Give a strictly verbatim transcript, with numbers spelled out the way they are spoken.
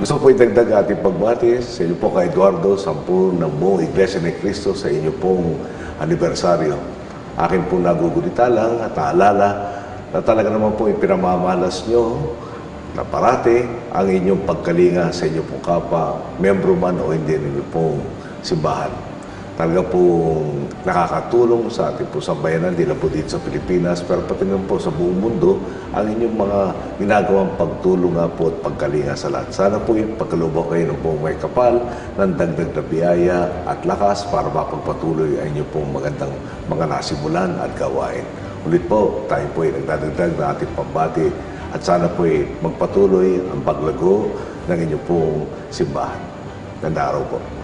Gusto po idagdag ating pagbati sa inyo po kay Eduardo, sampu ng buong Iglesia ni Cristo sa inyo pong anibersaryo. Akin po nagugulita lang at naalala na talaga naman po ipinamamalas nyo na parati ang inyong pagkalinga sa inyo pong kapwa, membro man o hindi ninyo pong simbahan. Talaga pong nakakatulong sa ating po sambayanan, hindi lang po dito sa Pilipinas, pero pati naman po sa buong mundo, ang inyong mga ginagawang pagtulong nga po at pagkalinga sa lahat. Sana po yung pagkalubok kayo ng pong may kapal, ng dagdag na biyaya at lakas para mapagpatuloy ang inyong pong magandang mga nasimulan at gawain. Ulit po, tayo po ay nagdadagdag na ating pambati at sana po ay magpatuloy ang paglago ng inyong pong simbahan. Ganda araw po.